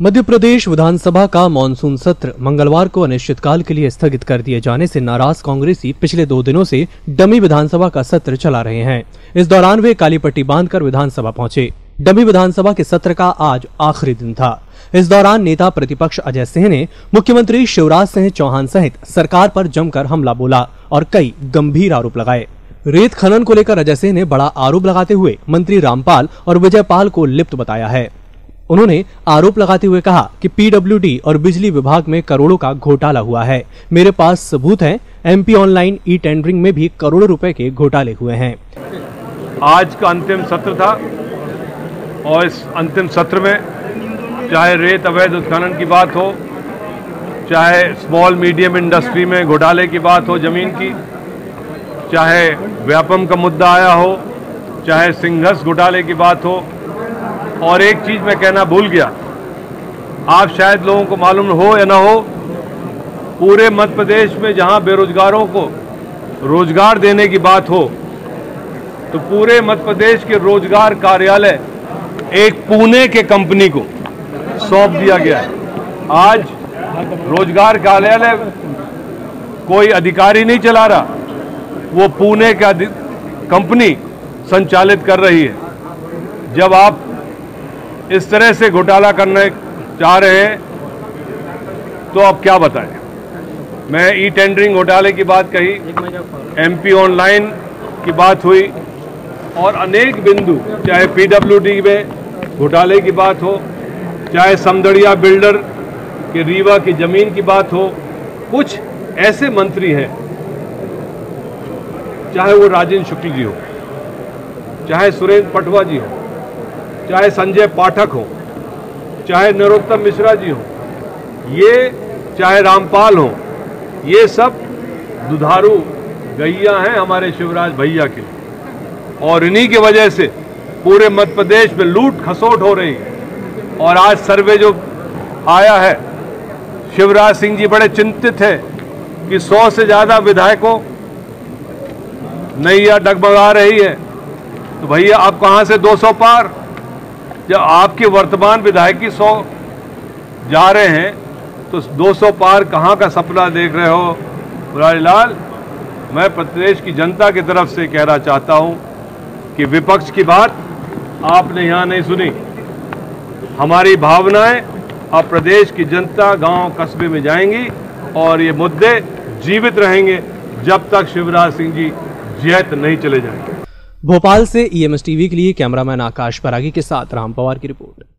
मध्य प्रदेश विधानसभा का मानसून सत्र मंगलवार को अनिश्चितकाल के लिए स्थगित कर दिए जाने से नाराज कांग्रेसी पिछले 2 दिनों से डमी विधानसभा का सत्र चला रहे हैं। इस दौरान वे काली पट्टी बांधकर विधानसभा पहुंचे। डमी विधानसभा के सत्र का आज आखिरी दिन था। इस दौरान नेता प्रतिपक्ष अजय सिंह ने मुख्यमंत्री शिवराज सिंह चौहान सहित सरकार पर जमकर हमला बोला और कई गंभीर आरोप लगाए। रेत खनन को लेकर अजय सिंह ने बड़ा आरोप लगाते हुए मंत्री रामपाल और विजयपाल को लिप्त बताया है। उन्होंने आरोप लगाते हुए कहा कि पीडब्ल्यूडी और बिजली विभाग में करोड़ों का घोटाला हुआ है। मेरे पास सबूत हैं। एमपी ऑनलाइन ई टेंडरिंग में भी करोड़ों रुपए के घोटाले हुए हैं। आज का अंतिम सत्र था और इस अंतिम सत्र में चाहे रेत अवैध उत्खनन की बात हो, चाहे स्मॉल मीडियम इंडस्ट्री में घोटाले की बात हो जमीन की, चाहे व्यापम का मुद्दा आया हो, चाहे सिंघस घोटाले की बात हो। और एक चीज मैं कहना भूल गया, आप शायद लोगों को मालूम हो या ना हो, पूरे मध्य प्रदेश में जहां बेरोजगारों को रोजगार देने की बात हो तो पूरे मध्य प्रदेश के रोजगार कार्यालय एक पुणे के कंपनी को सौंप दिया गया है। आज रोजगार कार्यालय कोई अधिकारी नहीं चला रहा, वो पुणे का कंपनी संचालित कर रही है। जब आप इस तरह से घोटाला करने चाह रहे हैं तो अब क्या बताएं। मैं ई टेंडरिंग घोटाले की बात कही, एमपी ऑनलाइन की बात हुई और अनेक बिंदु, चाहे पीडब्ल्यूडी में घोटाले की बात हो, चाहे समदड़िया बिल्डर के रीवा की जमीन की बात हो। कुछ ऐसे मंत्री हैं, चाहे वो राजेंद्र शुक्ल जी हो, चाहे सुरेंद्र पटवा जी हो, चाहे संजय पाठक हो, चाहे नरोत्तम मिश्रा जी हो, ये चाहे रामपाल हो, ये सब दुधारू गैया हैं हमारे शिवराज भैया के। और इन्हीं की वजह से पूरे मध्य प्रदेश में लूट खसोट हो रही है। और आज सर्वे जो आया है, शिवराज सिंह जी बड़े चिंतित हैं कि 100 से ज्यादा विधायकों नैया डगमगा रही है। तो भैया आप कहां से 200 पार? जब आपके वर्तमान विधायक की 100 जा रहे हैं तो 200 पार कहां का सपना देख रहे हो? मुरारीलाल, मैं प्रदेश की जनता की तरफ से कहना चाहता हूं कि विपक्ष की बात आपने यहां नहीं सुनी। हमारी भावनाएं अब प्रदेश की जनता गांव कस्बे में जाएंगी और ये मुद्दे जीवित रहेंगे जब तक शिवराज सिंह जी जैत नहीं चले जाएंगे। भोपाल से EMS टीवी के लिए कैमरामैन आकाश परागी के साथ राम पवार की रिपोर्ट।